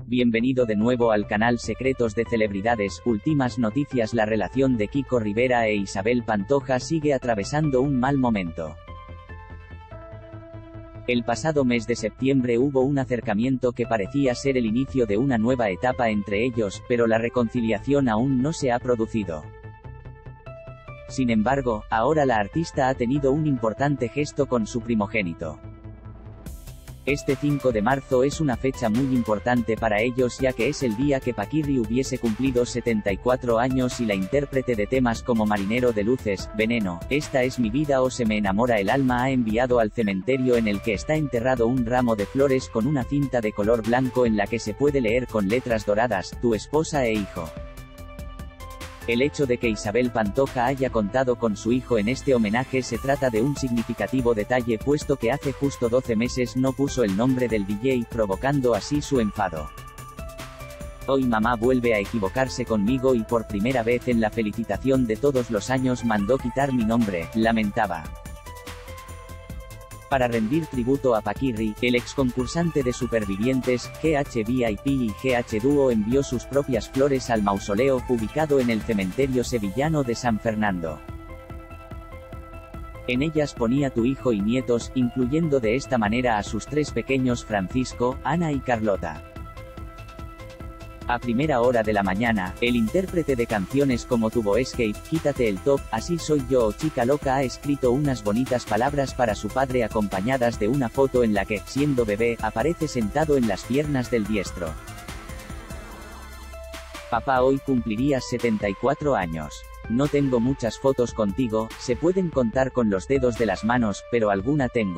Bienvenido de nuevo al canal Secretos de Celebridades. Últimas noticias. La relación de Kiko Rivera e Isabel Pantoja sigue atravesando un mal momento. El pasado mes de septiembre hubo un acercamiento que parecía ser el inicio de una nueva etapa entre ellos, pero la reconciliación aún no se ha producido. Sin embargo, ahora la artista ha tenido un importante gesto con su primogénito. Este 5 de marzo es una fecha muy importante para ellos, ya que es el día que Paquirri hubiese cumplido 74 años y la intérprete de temas como Marinero de Luces, Veneno, Esta es mi vida o Se me enamora el alma ha enviado al cementerio en el que está enterrado un ramo de flores con una cinta de color blanco en la que se puede leer con letras doradas, tu esposa e hijo. El hecho de que Isabel Pantoja haya contado con su hijo en este homenaje se trata de un significativo detalle, puesto que hace justo 12 meses no puso el nombre del DJ, provocando así su enfado. Hoy mamá vuelve a equivocarse conmigo y por primera vez en la felicitación de todos los años mandó quitar mi nombre, lamentaba. Para rendir tributo a Paquirri, el ex concursante de Supervivientes, GH VIP y GH Dúo envió sus propias flores al mausoleo ubicado en el cementerio sevillano de San Fernando. En ellas ponía tu hijo y nietos, incluyendo de esta manera a sus 3 pequeños Francisco, Ana y Carlota. A primera hora de la mañana, el intérprete de canciones como Tubo Escape, Quítate el top, Así soy yo o Chica loca ha escrito unas bonitas palabras para su padre acompañadas de una foto en la que, siendo bebé, aparece sentado en las piernas del diestro. Papá, hoy cumplirías 74 años. No tengo muchas fotos contigo, se pueden contar con los dedos de las manos, pero alguna tengo.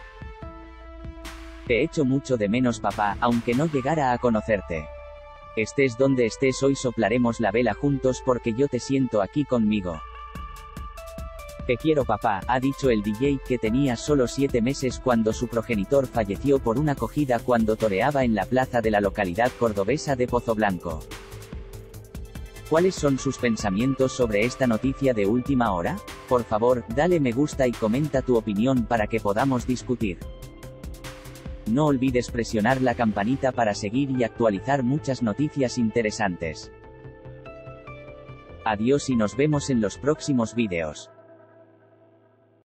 Te echo mucho de menos papá, aunque no llegara a conocerte. Estés donde estés, hoy soplaremos la vela juntos porque yo te siento aquí conmigo. Te quiero papá, ha dicho el DJ, que tenía solo 7 meses cuando su progenitor falleció por una acogida cuando toreaba en la plaza de la localidad cordobesa de Pozoblanco. ¿Cuáles son sus pensamientos sobre esta noticia de última hora? Por favor, dale me gusta y comenta tu opinión para que podamos discutir. No olvides presionar la campanita para seguir y actualizar muchas noticias interesantes. Adiós y nos vemos en los próximos vídeos.